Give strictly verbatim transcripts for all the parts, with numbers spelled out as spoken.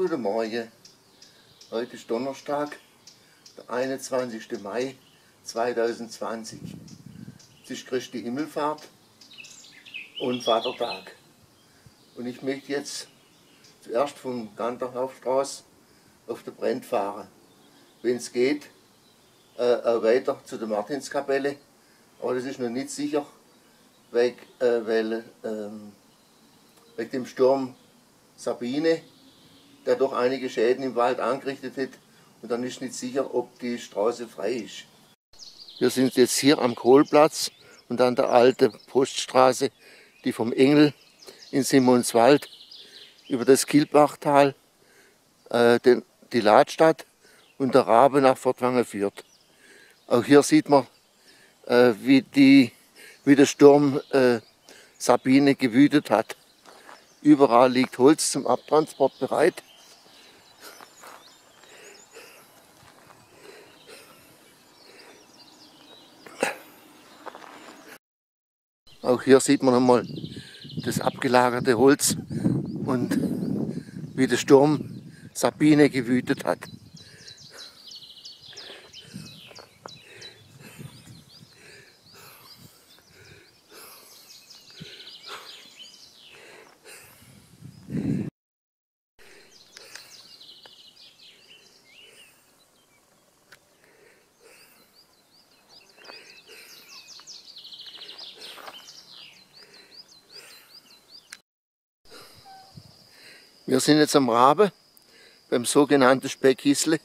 Guten Morgen, heute ist Donnerstag, der einundzwanzigste Mai zweitausendzwanzig. Es ist Christi Himmelfahrt und Vatertag. Und ich möchte jetzt zuerst vom Ganterhaufstraße auf der Brenn fahren. Wenn es geht, äh, auch weiter zu der Martinskapelle, aber das ist noch nicht sicher, weil, äh, weil ähm, wegen dem Sturm Sabine, der doch einige Schäden im Wald angerichtet hat, und dann ist nicht sicher, ob die Straße frei ist. Wir sind jetzt hier am Kohlplatz und an der alten Poststraße, die vom Engel in Simonswald über das Kilbachtal, äh, den, die Ladstadt und der Rabe nach Fortwangen führt. Auch hier sieht man, äh, wie, die, wie der Sturm äh, Sabine gewütet hat. Überall liegt Holz zum Abtransport bereit. Auch hier sieht man einmal das abgelagerte Holz und wie der Sturm Sabine gewütet hat. Wir sind jetzt am Rabe, beim sogenannten Speckhisle.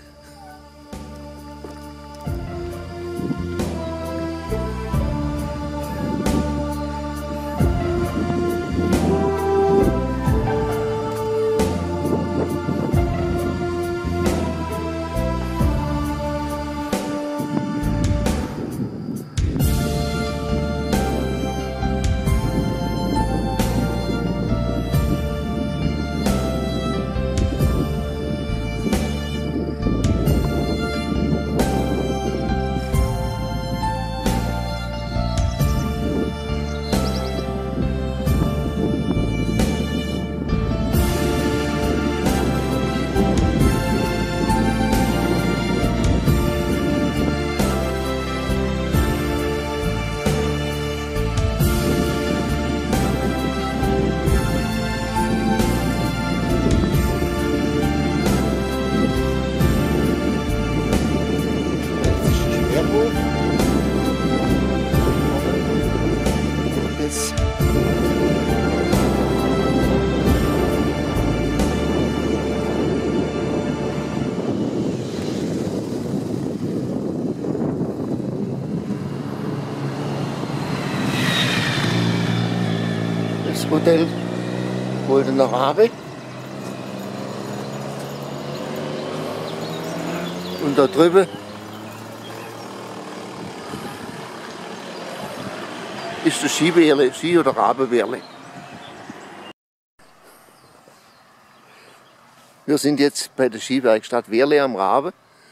Das Hotel Goldener Rabe. Und da drüben ist der Skiwehrle, Ski- oder Rabenwehrle. Wir sind jetzt bei der Skiwerkstatt Wehrle am Rabe.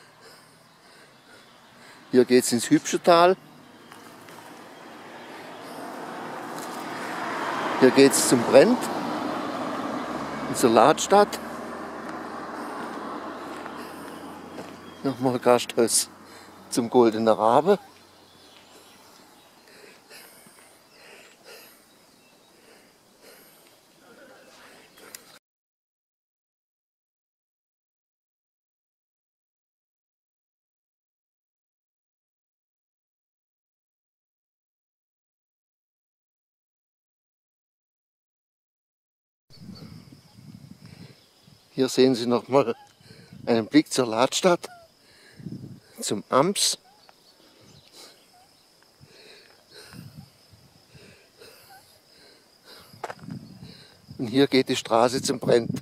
Hier geht es ins Hübschertal. Hier geht es zum Brent, in zur Ladstadt. Nochmal Gasthaus zum Goldener Rabe. Hier sehen Sie nochmal einen Blick zur Ladstadt, zum Amps. Und hier geht die Straße zum Brent.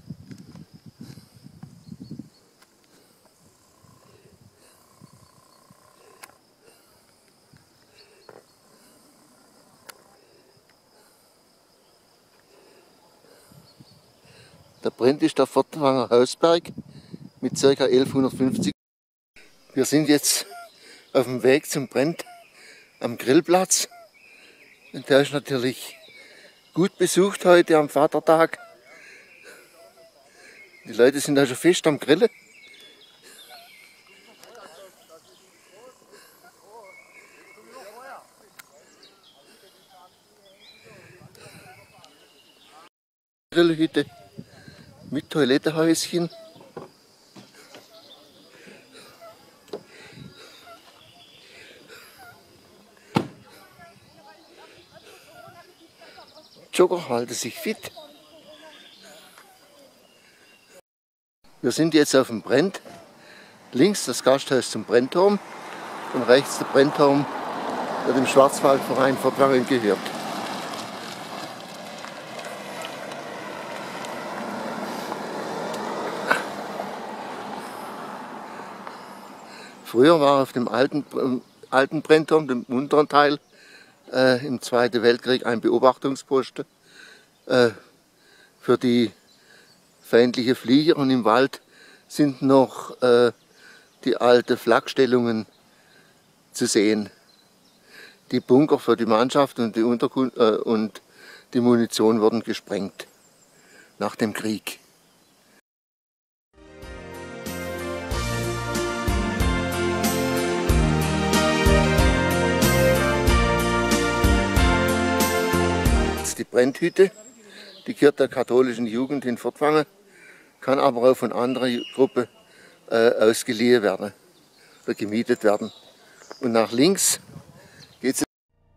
Der Brent ist der Fortwanger Hausberg mit ca. elfhundertfünfzig. Wir sind jetzt auf dem Weg zum Brent am Grillplatz. Und der ist natürlich gut besucht heute am Vatertag. Die Leute sind da schon fest am Grillen. Grillhütte mit Toilettenhäuschen. Jogger halten sich fit. Wir sind jetzt auf dem Brent. Links das Gasthaus zum Brennturm und rechts der Brennturm, der dem Schwarzwaldverein Furtwangen gehört. Früher war auf dem alten, äh, alten Brennturm, dem unteren Teil, äh, im Zweiten Weltkrieg ein Beobachtungsposten äh, für die feindlichen Flieger, und im Wald sind noch äh, die alten Flakstellungen zu sehen. Die Bunker für die Mannschaft und die, Unterkun äh, und die Munition wurden gesprengt nach dem Krieg. Die Brennhütte, die gehört der katholischen Jugend in Furtwangen, kann aber auch von anderen Gruppen äh, ausgeliehen werden oder gemietet werden. Und nach links geht es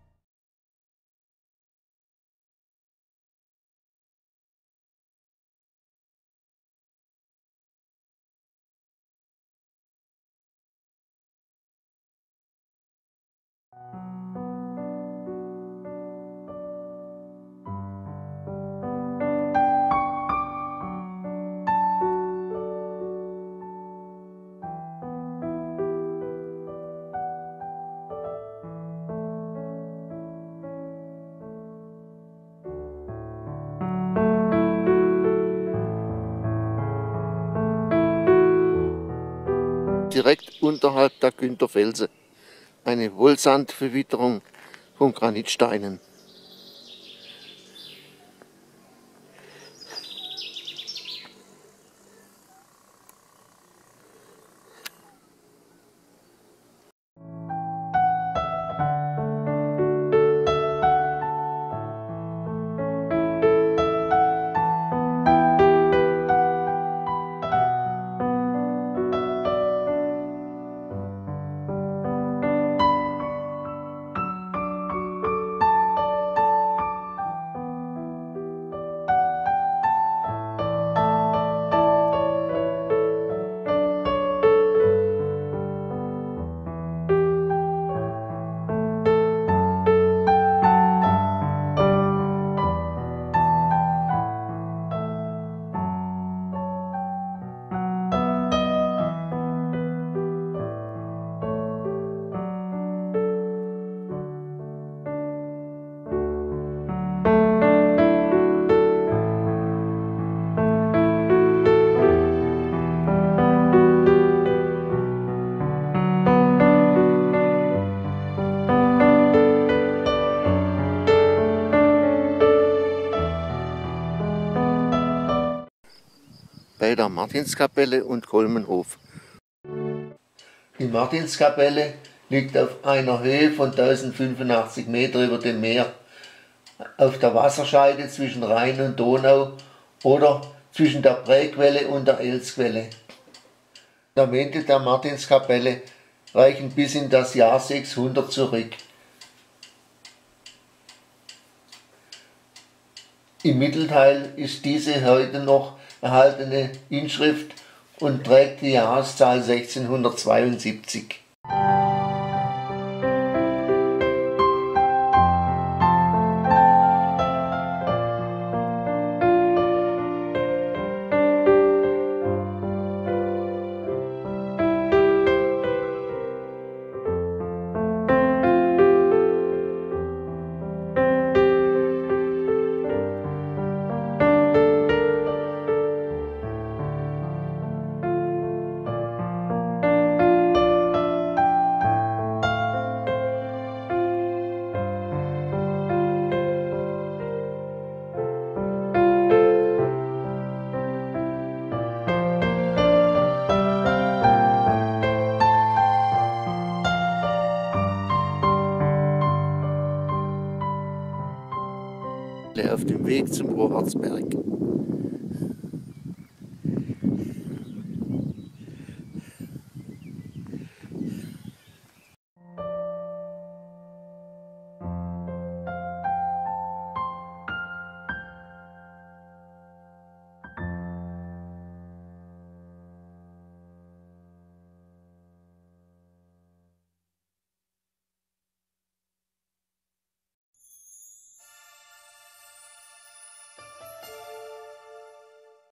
direkt unterhalb der Güntherfelsen eine Wohlsandverwitterung von Granitsteinen. Bei der Martinskapelle und Kolmenhof. Die Martinskapelle liegt auf einer Höhe von tausendfünfundachtzig Meter über dem Meer, auf der Wasserscheide zwischen Rhein und Donau oder zwischen der Präquelle und der Elsquelle. Die Fundamente der Martinskapelle reichen bis in das Jahr sechshundert zurück. Im Mittelteil ist diese heute noch erhaltene Inschrift und trägt die Jahreszahl sechzehnhundertzweiundsiebzig. auf dem Weg zum Rohartsberg.